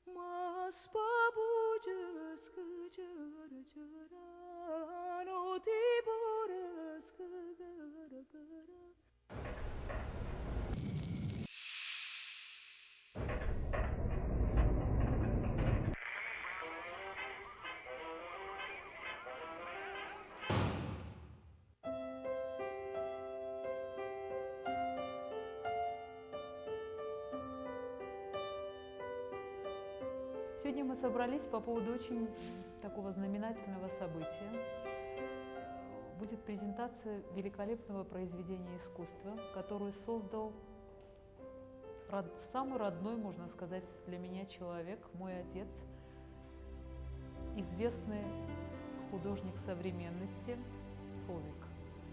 Mas pabujas que jara jara no tiboras que gara gara. Сегодня мы собрались по поводу очень такого знаменательного события. Будет презентация великолепного произведения искусства, которое создал самый родной, можно сказать, для меня человек, мой отец, известный художник современности Hovik.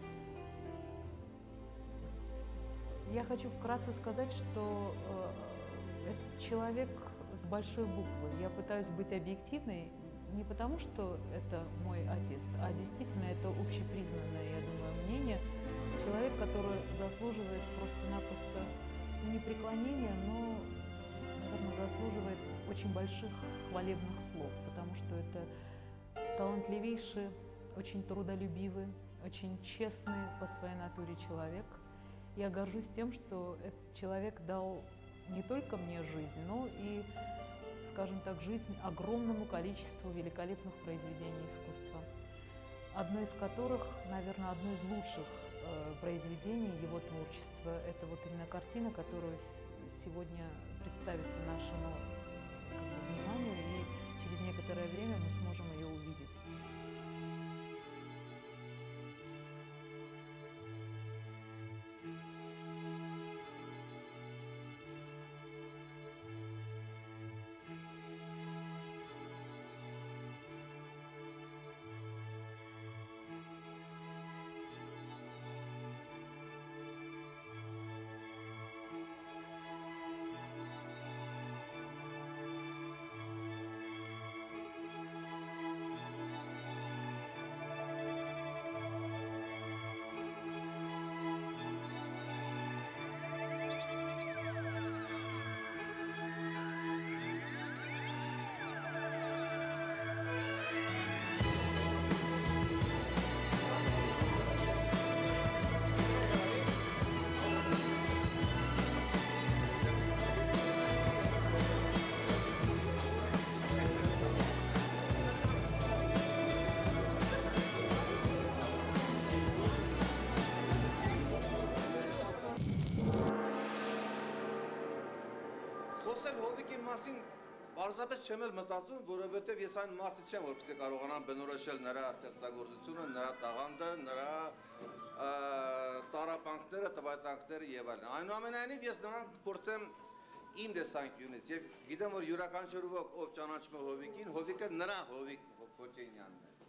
Я хочу вкратце сказать, что этот человек с большой буквы. Я пытаюсь быть объективной не потому, что это мой отец, а действительно это общепризнанное, я думаю, мнение. Человек, который заслуживает просто-напросто не преклонения, но, наверное, заслуживает очень больших хвалебных слов, потому что это талантливейший, очень трудолюбивый, очень честный по своей натуре человек. Я горжусь тем, что этот человек дал не только мне жизнь, но и, скажем так, жизнь огромному количеству великолепных произведений искусства. Одно из которых, наверное, одно из лучших произведений его творчества – это вот именно картина, которую сегодня представится нашему вниманию, и через некоторое время мы сможем ее увидеть. Խոսել Հովիկի մասին պարզապես չեմ էլ մտածում, որովհետև ես այն մարդը չեմ, որպեսզի կարողանամ բնորոշել նրա ստեղծագործությունը, նրա տաղանդը, նրա տառապանքները, տվայտանքները եւ այլն։ Այնուամենայնիվ ես նրան փորձեմ իմ տեսանկյունից եւ գիտեմ, որ յուրաքանչյուր ոք ով ճանաչում է Հովիկին, Հովիկը նրա Հովիկ Քոչինյանն է։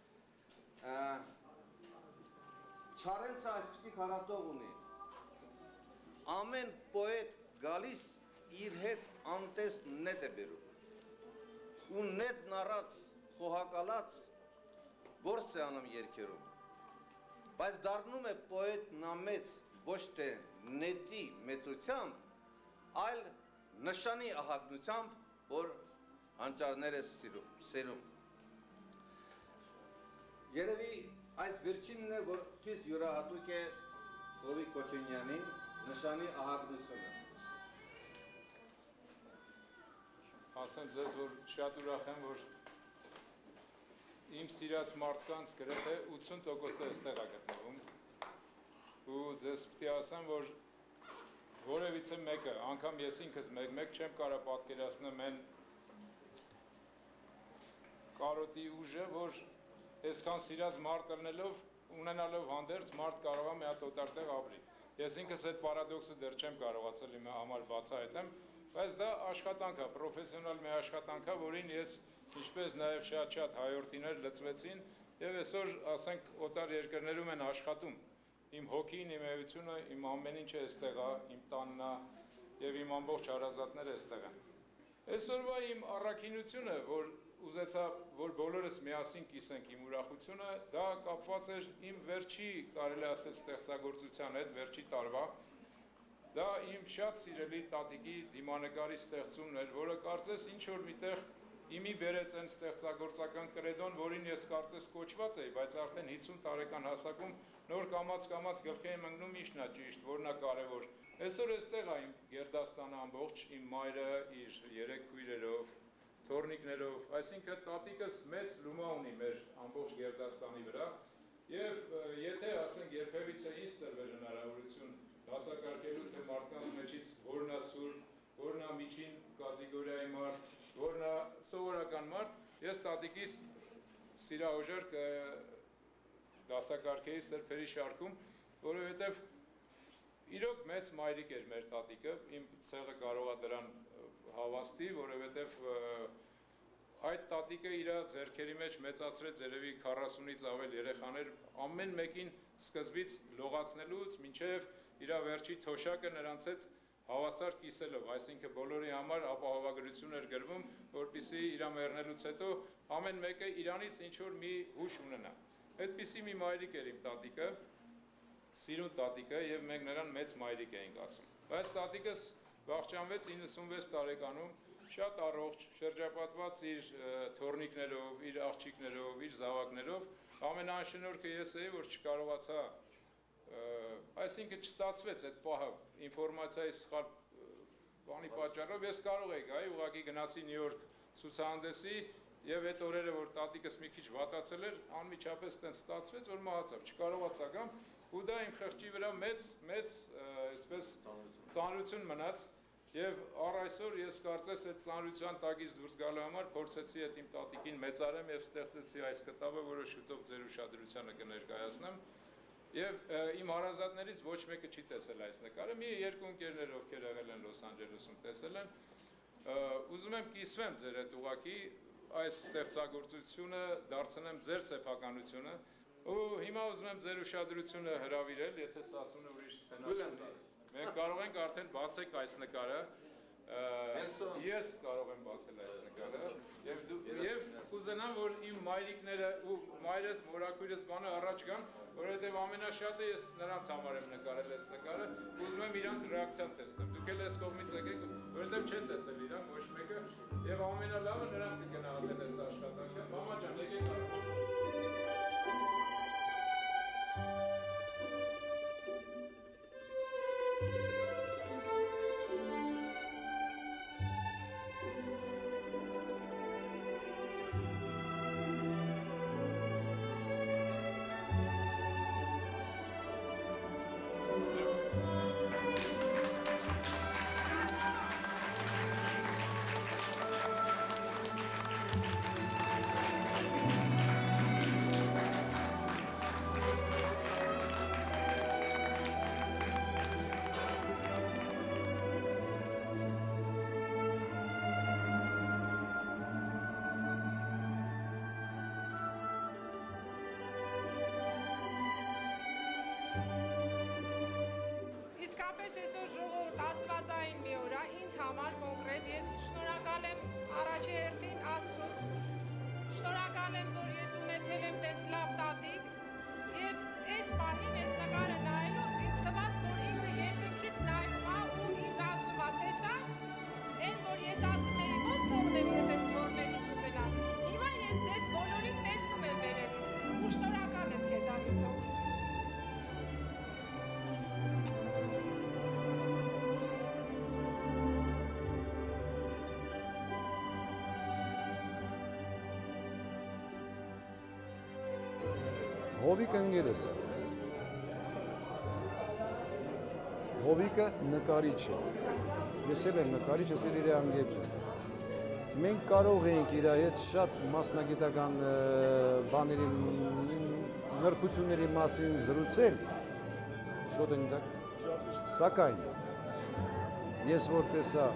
Չարենցը այսպիսի քարատող ունի։ Ամեն պոետ գալիս իր հետ անտես նետ է բերում ու նետն առած, խոհակալած որս է անում երգերում, բայց դառնում է պոետնամեծ ոչ թե նետի մեծությամբ, այլ նշանի ահագնությամբ, որ հանճարներ է սերում։ Երևի այս վերջինն է, որ խիստ յուրահատուկ է Հովիկ Քոչինյանի նշանի ահագնությունը։ Ասեմ ձեզ, որ շատ ուրախ եմ, որ իմ սիրած մարդկանց գրեթե 80%-ը այստեղ է գտնվում ու ձեզ պետք է ասեմ, որ որևիցե մեկը, անգամ ես ինքս մեկ չեմ կարող պատկերացնել այն կարոտի ուժը, որ այսքան սիրած մարդ ելնելով, ունենալով հանդերձ մարդ կարող է մի հատ օտար տեղ ապրի։ Ես ինքս այդ պարադոքսը դեռ չեմ կարողացել իմ համար բացահայտեմ, բայց դա աշխատանք է, պրոֆեսիոնալ մի աշխատանք է, որին ես ինչպես նաև շատ հայորդիներ լծվեցին եւ այսօր, ասենք, օտար երկրներում են աշխատում։ Իմ հոգին, իմ էությունը, իմ ամեն ինչը այստեղ է, իմ տանն է եւ իմ ամբողջ հարազատները այստեղ են։ Այսօրվա իմ առաքինությունը, որ ուզեցա, որ բոլորս միասին կիսենք իմ ուրախությունը, դա կապված էր իմ վերջի, կարելի ասել, ստեղծագործության հետ, վերջի տարվա։ դա իմ շատ սիրելի տատիկի դիմանկարի ստեղծումն էր, որը կարծես ինչ-որ միտեղ իմի բերեց այն ստեղծագործական կրեդոն, որին ես կարծես կոչված էի, բայց արդեն 50 տարեկան հասակում նոր կամաց գլխի եմ ընկնում ինչն է ճիշտ, որն է կարևոր։ Այսօր այստեղ է իմ գերդաստանը ամբողջ, իմ մայրը իր 3 քույրերով, թոռնիկներով, այսինքն տատիկս մեծ լումա ունի մեր ամբողջ գերդաստանի վրա, եւ եթե ասենք երբևիցե ինձ տրվեր հնարավորություն դասակարգելու թե մարդկանց մեջից որն է սուրբ, որն է միջին կատեգորիայի մարդ, որն է սովորական մարդ, ես տատիկիս սիրահոժար դասակարգեի սրբերի շարքում, որովհետև իրոք մեծ մայրիկ էր մեր տատիկը, իմ ցեղը կարող է դրան հավաստի, որովհետև այդ տատիկը իր ձեռքերի մեջ մեծացրեց երևի 40-ից ավել երեխաներ, ամեն մեկին սկզբից լողացնելուց մինչև իր վերջի թոշակը նրանց հետ հավասար կիսելով, այսինքն բոլորի համար ապահովագրություն էր գրվում, որպեսզի իր մեռնելուց հետո ամեն մեկը իրանից ինչ-որ մի հուշ ունենա։ Այդպիսի մի մայրիկ էր իմ տատիկը, սիրուն տատիկը, եւ մենք նրան մեծ մայրիկ էինք ասում։ Բայց տատիկս վախճանվեց 96 տարեկանում, շատ առողջ, շրջապատված իր թոռնիկներով, իր աղջիկներով, իր զավակներով, ամենաանշնորհքը ես էի, որ չկարողացա, այսինքն չստացվեց այդ պահը ինֆորմացիայի սխալ բանի պատճառով, ես կարող էի գայի, ուղղակի գնացի Նյու Յորք ցուցահանդեսի եւ այդ օրերը, որ տատիկս մի քիչ վատացել էր, անմիջապես տենց ստացվեց, որ մահացավ, չկարողացա գամ, ու դա իմ խղճի վրա մեծ այսպես ծանրություն մնաց, եւ առ այսօր ես կարծես այդ ծանրության տակից դուրս գալու համար փորձեցի այդ իմ տատիկին մեծարեմ եւ ստեղծեցի այս կտավը, որը շուտով ձեր ուշադրությանը կներկայացնեմ։ Եվ իմ հարազատներից ոչ մեկը չի տեսել այս նկարը, մի երկու ընկերներ ովքեր եղել են Լոս Անջելեսում տեսել են, ուզում եմ կիսվեմ ձեր այդ ուղղակի այս ստեղծագործությունը դարձնեմ ձեր սեփականությունը, ու հիմա ուզում եմ ձեր ուշադրությունը հրավիրել, եթե սա ասում է ուրիշ սցենար, մենք կարող ենք արդեն բացեք այս նկարը, ես կարող եմ բացել այս նկարը, եւ կուզենամ, որ իմ մայրիկները ու մայրս, մորաքույրս բանը առաջ գան, որովհետև ամենաշատը ես նրանց համար եմ նկարել այս նկարը, ուզում եմ իրանց ռեակցիան տեսնեմ, դուք էլ այս կողմից եկեք, որովհետև չեն տեսել իրան ոչ մեկը, եւ ամենալավը նրանք կգնահատեն այս աշխատանքը, մամա ջան, եկեք առաջ։ Հովիկը ընկերս է։ Հովիկը նկարիչ է։ Ես էլ եմ նկարիչ, ես էլ իր ընկերն եմ։ Մենք կարող ենք իր հետ շատ մասնագիտական բաների, նրբությունների մասին զրուցել, շոտ ենք, սակայն ես որ տեսա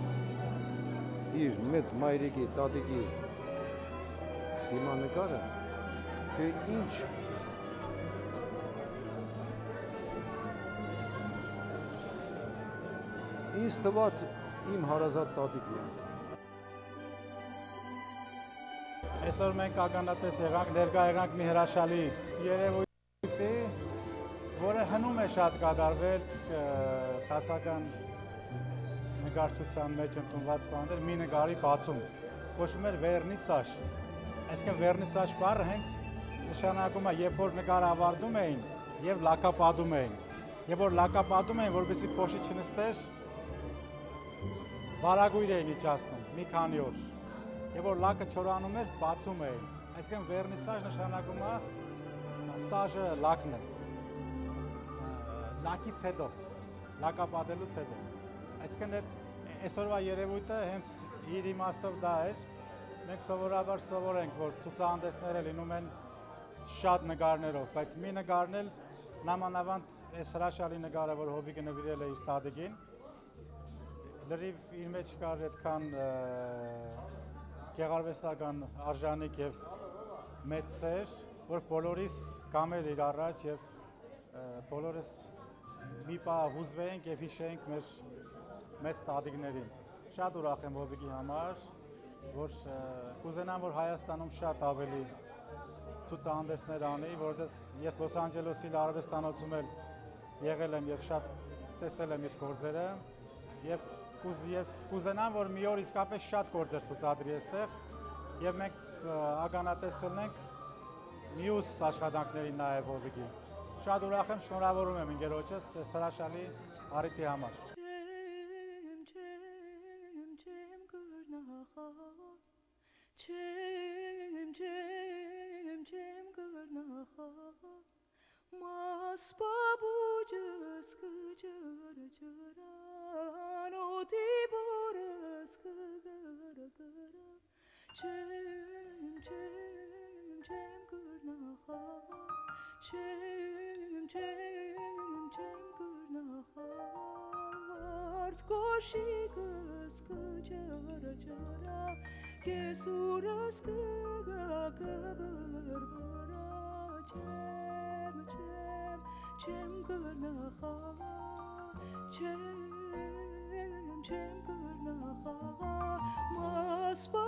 իր մեծ մայրիկի, տատիկի դիմանկարը, թե ինչ ինձ թված իմ հարազատ տատիկն է։ Այսօր մենք ականատես եղանք, ներկա եղանք մի հրաշալի երևույթի, որը հնում է շատ կատարվել դասական նկարչության մեջ ընդունված բաներ մի նկարի բացում, կոչվում էր վերնիսաժ։ Այսինքն վերնիսաժ բառը հենց նշանակում է, երբ որ նկարը ավարտում էին եւ լակապատում էին։ Եվ որ լակապատում էին, որպեսզի փոշի չնստեր, վարագույր էին իջացնում մի քանի օր։ Եվ որ լակը չորանում էր, բացում էին։ Այսինքն վերնիսաժ նշանակում է սաժը լակն է։ Լակից հետո, լակապատելուց հետո։ Այսինքն այսօրվա երևույթը հենց իր իմաստով դա էր։ Մենք սովորաբար սովորենք, որ ցուցահանդեսները լինում են շատ նկարներով, բայց մի նկարն էլ նամանավանդ այս հրաշալի նկարը, որ Հովիկը նվիրել է իր տատիկին, լրիվ իր մեջ կար այդքան գեղարվեստական արժանիք եւ մեծ սեր, որ բոլորիս կամեր իր առաջ եւ բոլորս մի պահ հուզվեինք եւ հիշեինք մեր մեծ տատիկներին։ Շատ ուրախ եմ Հովիկի համար, որ կուզենամ, որ Հայաստանում շատ ավելի ցուցահանդեսներ անի, որովհետեւ ես Լոս Անջելեսի արվեստանոցում էլ եղել եմ եւ շատ տեսել եմ իր գործերը եւ կուզենամ, որ մի օր իսկապես շատ գործեր ցուցադրի այստեղ եւ մենք ականատես լինենք մյուս աշխատանքներին նաեւ Հովիկի։ Շատ ուրախ եմ, շնորհավորում եմ ընկերոջս այս հրաշալի առիթի համար։ Mas pabucas que jara jara no tiboras que gara gara chem chem chem gurna ha chem chem chem gurna ha vart koshikas que jara jara que suras que gabarbara chem gurna ha chem chem gurna ha mas